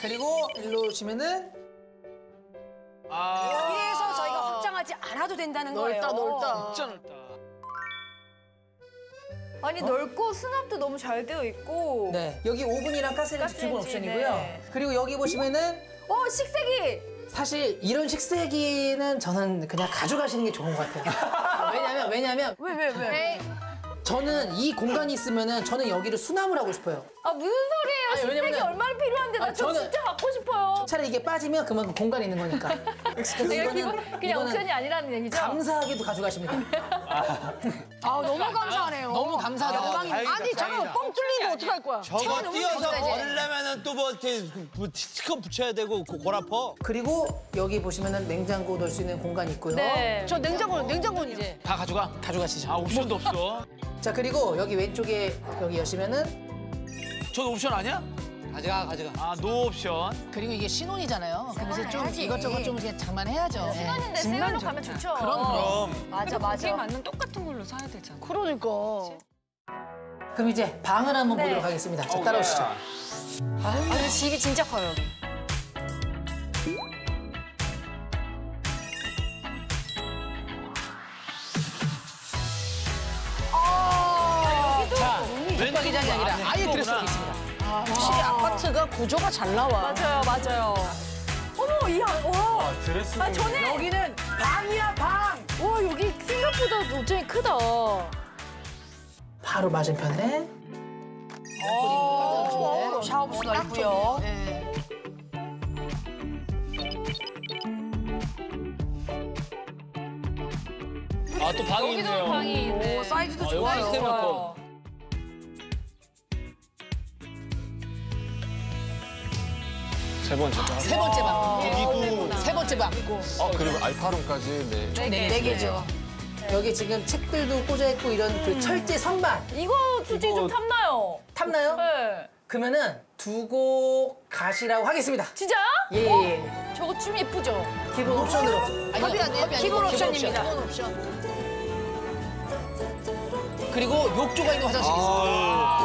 그리고 일로 오시면은 그래서 저희가 확장하지 않아도 된다는 거예요. 넓다. 진짜 넓다. 아니 넓고 수납도 너무 잘 되어 있고. 네 여기 오븐이랑 가스레인지 기본 가스레인지, 옵션이고요. 네. 그리고 여기 보시면은 식세기. 사실 이런 식세기는 저는 그냥 가져가시는 게 좋은 것 같아요. 왜냐면 왜? 저는 이 공간이 있으면은 저는 여기를 수납을 하고 싶어요. 아 무슨 소리예요? 아니, 식세기 왜냐면- 얼마나 필요한데 나 저 저는- 진짜 갖고 싶어요. 차라리 이게 빠지면 그만큼 공간이 있는 거니까. 그래서 그냥 옵션이 아니라는 얘기죠? 감사하게도 가져가십니다. 너무 감사하네요. 너무 감사하다. 아니 잠깐 뻥 뚫리면 어떡할 거야? 저거 띄어서 버리려면은 또 뭐 이렇게 스티커 붙여야 되고 골 아파. 그리고 여기 보시면은 냉장고 넣을 수 있는 공간이 있고요. 네. 저 냉장고는 이제. 다 가져가? 가져가시죠. 아, 옵션도 없어. 자 그리고 여기 왼쪽에 여기 여시면은 전 옵션 아니야? 가져가. 아, 노 옵션. 그리고 이게 신혼이잖아요. 그래서 좀 해야지. 이것저것 좀 이제 장만해야죠. 신혼인데 세일로 가면 좋죠. 그럼. 맞아. 맞는 똑같은 걸로 사야 되잖아. 그러니까. 그럼 이제 방을 한번 네. 보도록 하겠습니다. 자, 따라오시죠. 아니 집이 진짜 커요 여기. 자, 붙박이장이 아니라 아예 들어서 있습니다. 확실히 아파트가 구조가 잘 나와. 맞아요. 어머 이 안, 와. 드레스. 아 전에 여기는 방이야 방. 와 여기 생각보다 굉장히 크다. 바로 맞은편에 샤워부스가 있고요. 네. 아, 또 방이 있네요. 방이 있네. 오, 사이즈도 여기 좋아요. 시스템 넣고. 세 번째 방. 세 번째 방. 세 번째 방. 그리고 알파룸까지 네. 총 네 개죠. 여기 지금 책들도 꽂아 있고 이런 그 철제 선반 이거 솔직히 좀 탐나요. 탐나요? 네. 그러면은 두고 가시라고 하겠습니다. 진짜요? 예. 저거 좀 예쁘죠? 기본 옵션으로. 기본 옵션입니다. 기본 옵션. 그리고 욕조가 있는 화장실이 있어요.